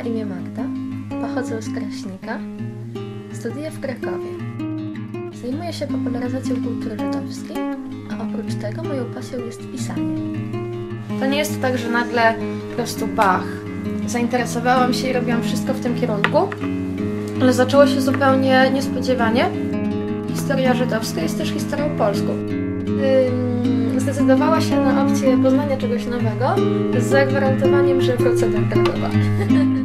imię Magda, pochodzę z Kraśnika, studiuję w Krakowie. Zajmuję się popularyzacją kultury żydowskiej, a oprócz tego moją pasją jest pisanie. To nie jest tak, że nagle po prostu bach. Zainteresowałam się i robiłam wszystko w tym kierunku, ale zaczęło się zupełnie niespodziewanie. Historia żydowska jest też historią polską. Zdecydowała się na opcję poznania czegoś nowego z zagwarantowaniem, że wrócę do Krakowa.